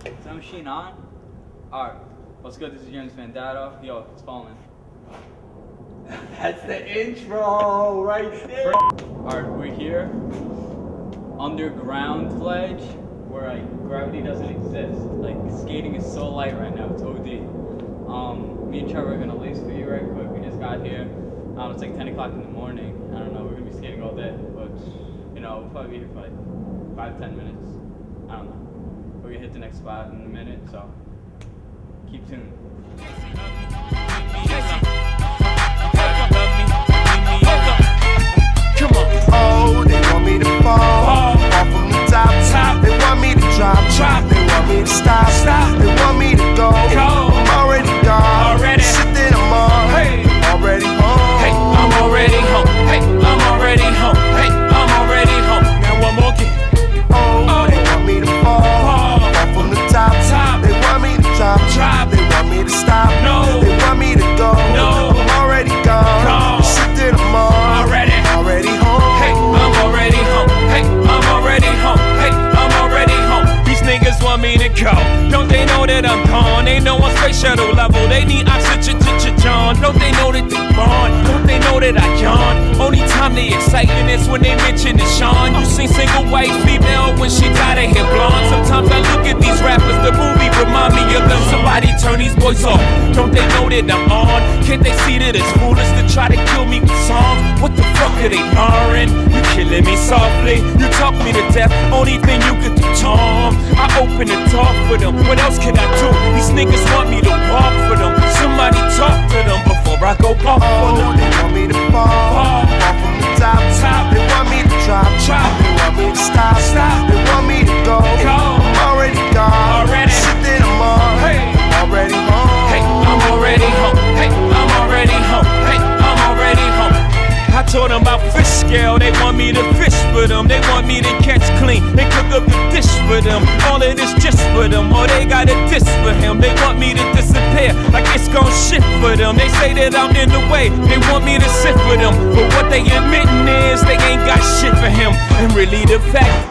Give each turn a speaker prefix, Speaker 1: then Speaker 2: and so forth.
Speaker 1: Is that machine on? Alright, what's good? This is James Mandato. Yo, it's falling.
Speaker 2: That's the intro right there.
Speaker 1: Alright, we're here. Underground ledge where like gravity doesn't exist. Like skating is so light right now, it's OD. Me and Trevor are gonna lace for you right quick. We just got here. It's like 10 o'clock in the morning. I don't know, we're gonna be skating all day, but you know, we'll probably be here for like 5-10 minutes. I don't know. We're gonna hit the next spot in a minute, so keep tuned.
Speaker 3: Come on. Oh, they want me to fall from the top. They want me to drop. They want me to stop. They want me to go. I'm already gone. Shit that I'm on. I'm already home.
Speaker 4: Hey, I'm already home. Hey, I'm already home. Hey, I'm already home. Now one more again.
Speaker 3: Oh, they want me to fall from the top. They want me to drop. They want me to stop. They want me to go. I'm already gone. Shit that I'm on. Already home.
Speaker 4: Hey, I'm already home. Hey, I'm already home. Hey, I'm already home. These niggas want me to go. Don't they know that I'm gone? They know I'm space shuttle level. They need oxygen, John. Don't they know that they're gone? Don't they know that I yawn? Only time they exciting is when they mention the Sean. You seen single white female when she dyed her hair blonde. Sometimes I look at these rappers, the movie remind me of them. Somebody turn these boys off. Don't they know that I'm on? Can't they see that it's foolish to try to kill me with songs? What the fuck are they learning? You killing me softly. You talk me to death. Only thing you could do, Tom. I open the door for them. What else can I do? These niggas want me to walk for them. Somebody talk to them before I go off on them.
Speaker 3: They want me to fall from the top. They want me to drop. They want me to stop. They want me to go. I'm already gone. Shit that I'm on. I'm already home.
Speaker 4: Hey, I'm already home. Hey, I'm already home. Hey, I'm already home. I told them about fish scale, they want me to fish for them. They want me to catch clean and cook up the dish for them. All of this just for them, or they got a diss for him. They want me to disappear like it's gon' shit for them. They say that I'm in the way, they want me to sit for them. But what they admitting is they ain't got shit for him. And really the fact